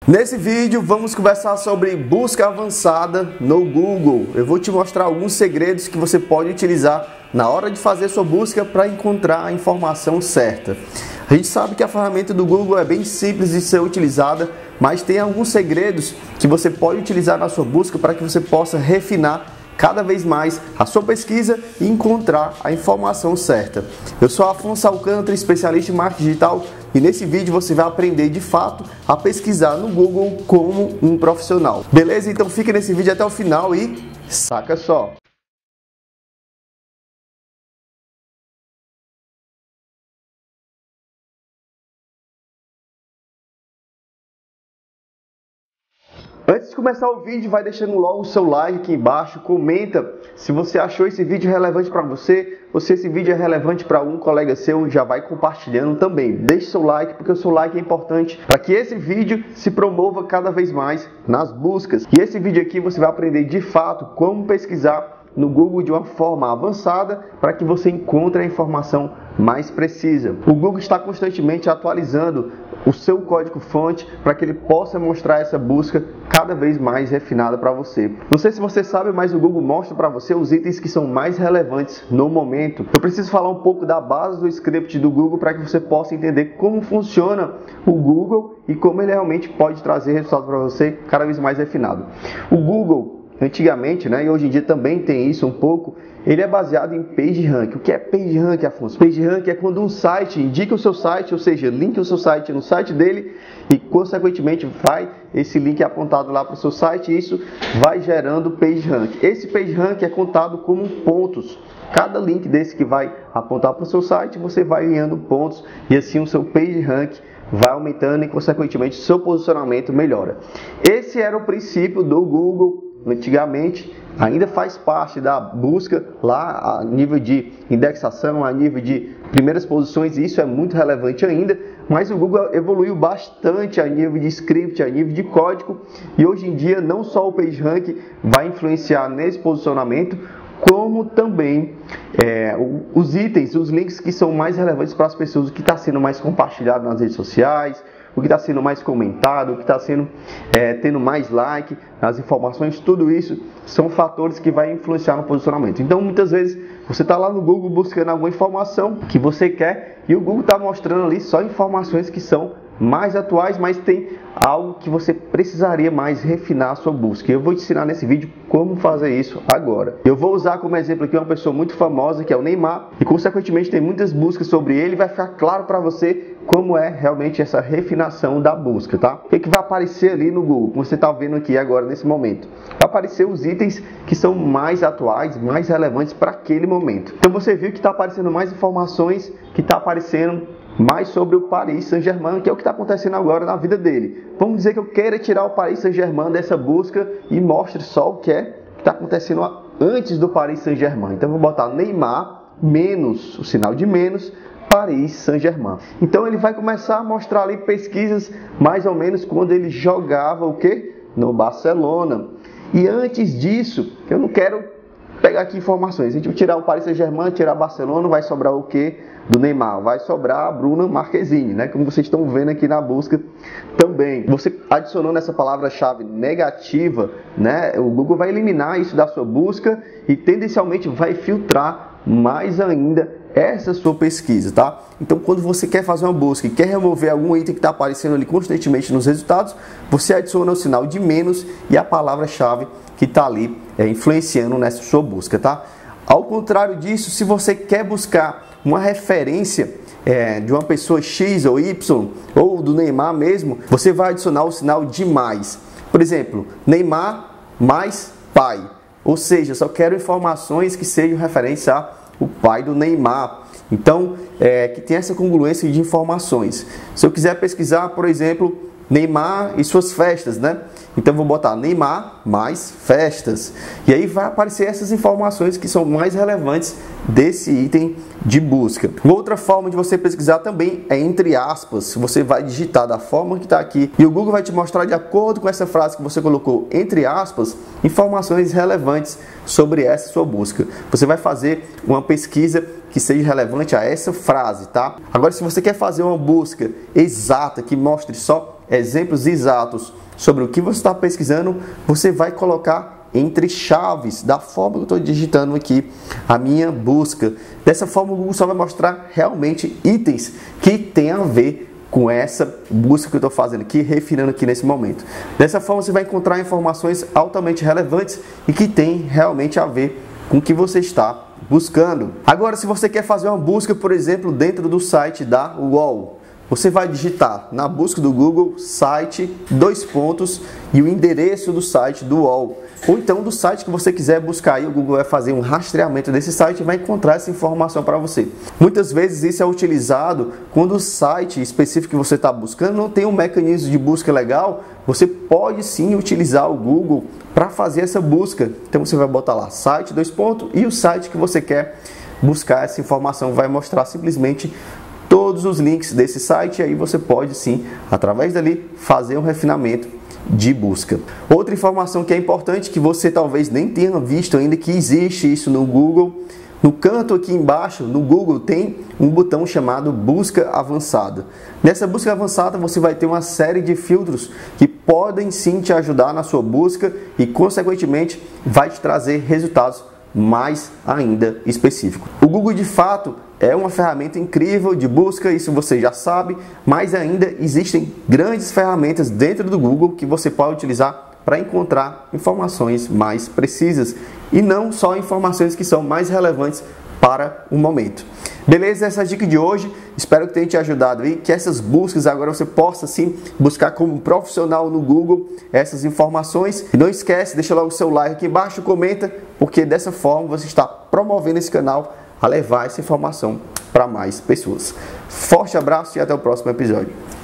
Nesse vídeo vamos conversar sobre busca avançada no Google. Eu vou te mostrar alguns segredos que você pode utilizar na hora de fazer sua busca para encontrar a informação certa. A gente sabe que a ferramenta do Google é bem simples de ser utilizada, mas tem alguns segredos que você pode utilizar na sua busca para que você possa refinar cada vez mais a sua pesquisa e encontrar a informação certa. Eu sou Afonso Alcântara, especialista em marketing digital, e nesse vídeo você vai aprender de fato a pesquisar no Google como um profissional. Beleza? Então fica nesse vídeo até o final e saca só! Antes de começar o vídeo, vai deixando logo o seu like aqui embaixo, comenta se você achou esse vídeo relevante para você, ou se esse vídeo é relevante para algum colega seu, já vai compartilhando também. Deixe seu like, porque o seu like é importante para que esse vídeo se promova cada vez mais nas buscas. E esse vídeo aqui você vai aprender de fato como pesquisar no Google de uma forma avançada para que você encontre a informação mais precisa. O Google está constantemente atualizando o seu código-fonte para que ele possa mostrar essa busca cada vez mais refinada para você. Não sei se você sabe, mas o Google mostra para você os itens que são mais relevantes no momento. Eu preciso falar um pouco da base do script do Google para que você possa entender como funciona o Google e como ele realmente pode trazer resultados para você cada vez mais refinado. O Google, antigamente, e hoje em dia também tem isso um pouco, ele é baseado em PageRank. O que é PageRank, Afonso? PageRank é quando um site indica o seu site, ou seja, linka o seu site no site dele e, consequentemente, vai esse link apontado lá para o seu site e isso vai gerando PageRank. Esse PageRank é contado como pontos. Cada link desse que vai apontar para o seu site, você vai ganhando pontos e assim o seu PageRank vai aumentando e, consequentemente, o seu posicionamento melhora. Esse era o princípio do Google antigamente, ainda faz parte da busca lá a nível de indexação, a nível de primeiras posições, e isso é muito relevante ainda, mas o Google evoluiu bastante a nível de script, a nível de código, e hoje em dia não só o PageRank vai influenciar nesse posicionamento, como também os itens, os links que são mais relevantes para as pessoas, o que está sendo mais compartilhado nas redes sociais, o que está sendo mais comentado, o que está sendo tendo mais like, as informações, tudo isso são fatores que vai influenciar no posicionamento. Então, muitas vezes, você está lá no Google buscando alguma informação que você quer e o Google está mostrando ali só informações que são mais atuais, mas tem algo que você precisaria mais refinar a sua busca. Eu vou te ensinar nesse vídeo como fazer isso agora. Eu vou usar como exemplo aqui uma pessoa muito famosa, que é o Neymar, e consequentemente tem muitas buscas sobre ele, vai ficar claro para você como é realmente essa refinação da busca, tá? O que vai aparecer ali no Google, como você está vendo aqui agora nesse momento? Vai aparecer os itens que são mais atuais, mais relevantes para aquele momento. Então você viu que está aparecendo mais informações, que está aparecendo mais sobre o Paris Saint-Germain, que é o que está acontecendo agora na vida dele. Vamos dizer que eu queira tirar o Paris Saint-Germain dessa busca e mostre só o que está acontecendo antes do Paris Saint-Germain. Então eu vou botar Neymar menos, o sinal de menos, Paris Saint-Germain. Então ele vai começar a mostrar ali pesquisas mais ou menos quando ele jogava o quê? No Barcelona. E antes disso, eu não quero pegar aqui informações. A gente vai tirar o Paris Saint-Germain, tirar o Barcelona, vai sobrar o quê? Do Neymar, vai sobrar a Bruna Marquezine, como vocês estão vendo aqui na busca também. Você adicionando essa palavra-chave negativa, o Google vai eliminar isso da sua busca e tendencialmente vai filtrar mais ainda essa sua pesquisa, tá? Então, quando você quer fazer uma busca e quer remover algum item que está aparecendo ali constantemente nos resultados, você adiciona o sinal de menos e a palavra-chave que está ali influenciando nessa sua busca, tá? Ao contrário disso, se você quer buscar uma referência de uma pessoa X ou Y, ou do Neymar mesmo, você vai adicionar o sinal de mais. Por exemplo, Neymar mais pai. Ou seja, eu só quero informações que sejam referência ao pai do Neymar. Então, que tem essa congruência de informações. Se eu quiser pesquisar, por exemplo, Neymar e suas festas, Então vou botar Neymar mais festas. E aí vai aparecer essas informações que são mais relevantes desse item de busca. Uma outra forma de você pesquisar também é entre aspas. Você vai digitar da forma que está aqui e o Google vai te mostrar, de acordo com essa frase que você colocou entre aspas, informações relevantes sobre essa sua busca. Você vai fazer uma pesquisa que seja relevante a essa frase, tá? Agora, se você quer fazer uma busca exata que mostre só exemplos exatos sobre o que você está pesquisando, você vai colocar entre chaves, da forma que eu estou digitando aqui a minha busca. Dessa forma o Google só vai mostrar realmente itens que tem a ver com essa busca que eu estou fazendo aqui, refinando aqui nesse momento. Dessa forma você vai encontrar informações altamente relevantes e que tem realmente a ver com o que você está buscando. Agora, se você quer fazer uma busca, por exemplo, dentro do site da UOL, você vai digitar na busca do Google site, e o endereço do site do UOL. Ou então do site que você quiser buscar, aí o Google vai fazer um rastreamento desse site e vai encontrar essa informação para você. Muitas vezes isso é utilizado quando o site específico que você está buscando não tem um mecanismo de busca legal. Você pode sim utilizar o Google para fazer essa busca. Então você vai botar lá site, e o site que você quer buscar essa informação vai mostrar simplesmente todos os links desse site, e aí você pode sim, através dali, fazer um refinamento de busca. Outra informação que é importante, que você talvez nem tenha visto ainda, que existe isso no Google, no canto aqui embaixo, no Google, tem um botão chamado Busca Avançada. Nessa busca avançada você vai ter uma série de filtros que podem sim te ajudar na sua busca e, consequentemente, vai te trazer resultados mais ainda específicos. O Google, de fato, é uma ferramenta incrível de busca, isso você já sabe, mas ainda existem grandes ferramentas dentro do Google que você pode utilizar para encontrar informações mais precisas e não só informações que são mais relevantes para o momento. Beleza? Essa é a dica de hoje. Espero que tenha te ajudado aí, que essas buscas agora você possa sim buscar como profissional no Google essas informações. E não esquece, deixa logo o seu like aqui embaixo, comenta, porque dessa forma você está promovendo esse canal a levar essa informação para mais pessoas. Forte abraço e até o próximo episódio.